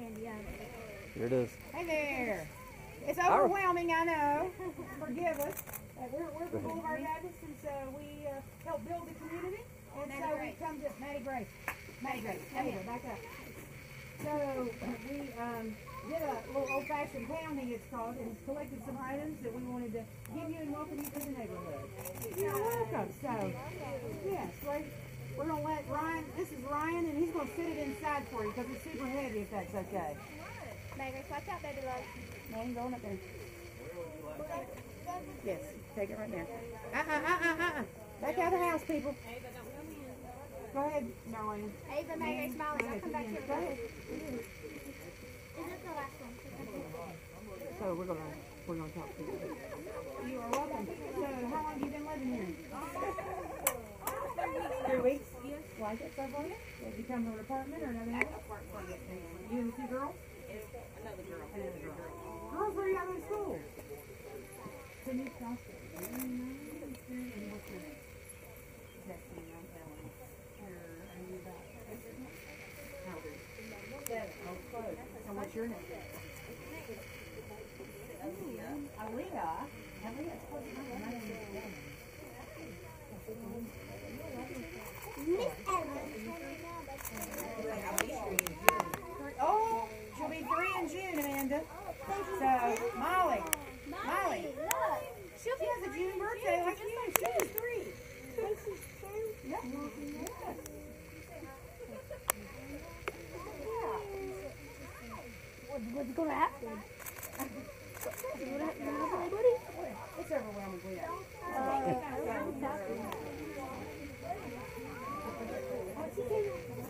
Here it is. Hey there. It's overwhelming, I know. Forgive us. We're from Boulevard, and so we help build the community. And so we come to Maddie Grace. Come here, back up. So we did a little old-fashioned pounding, it's called, and collected some items that we wanted to give you and welcome you to the neighborhood. You're welcome. So, yes, we're going to let Ryan, this is Ryan, and he's going to sit it inside for you because it's super heavy, if that's okay. Maddie, watch out, baby love. Man, going up there. Yes, take it right now. Back out of the house, people. Go ahead, Marlene. Ava, Maggie's smiling. I'll come back here. Go ahead. Is it the last one? So we're gonna talk to you. You are welcome. So how long have you been living here? 3 weeks. Yes. Like it so far? Have you come to an apartment or another house? You and the 2 girls? Another girl. Girls, where are you out of school? So you crossed So what's your name? Aaliyah. Miss Ellen. Oh, she'll be 3 in June, Amanda. So, Molly. Look. She has a June birthday like you. She is 3. Yeah. Yes. What's going to happen? It's overwhelmingly What's he doing?